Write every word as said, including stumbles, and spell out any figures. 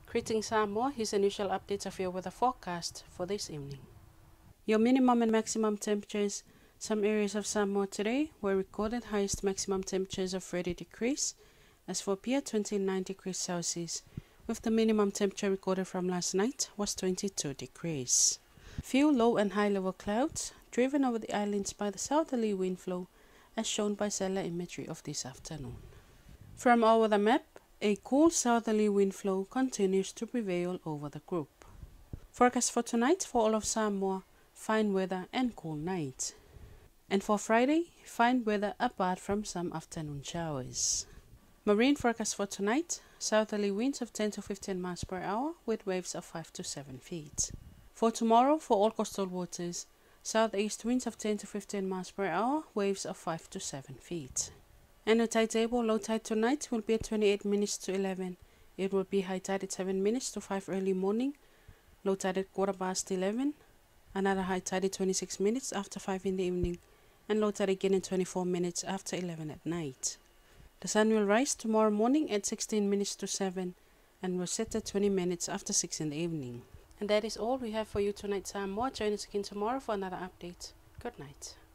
Greetings Samoa, here's initial updates of your weather forecast for this evening. Your minimum and maximum temperatures. Some areas of Samoa today were recorded highest maximum temperatures of thirty degrees, as for Pia twenty-nine degrees Celsius, with the minimum temperature recorded from last night was twenty-two degrees. Few low and high level clouds driven over the islands by the southerly wind flow, as shown by satellite imagery of this afternoon. From our weather map, a cool southerly wind flow continues to prevail over the group. Forecast for tonight for all of Samoa, fine weather and cool night. And for Friday, fine weather apart from some afternoon showers. Marine forecast for tonight, southerly winds of ten to fifteen miles per hour with waves of five to seven feet. For tomorrow, for all coastal waters, southeast winds of ten to fifteen miles per hour, waves of five to seven feet. And the tide table, low tide tonight will be at twenty-eight minutes to eleven. It will be high tide at seven minutes to five early morning, low tide at quarter past eleven, another high tide at twenty-six minutes after five in the evening, and low tide again in twenty-four minutes after eleven at night. The sun will rise tomorrow morning at sixteen minutes to seven and will set at twenty minutes after six in the evening. And that is all we have for you tonight, Samoa. Join us again tomorrow for another update. Good night.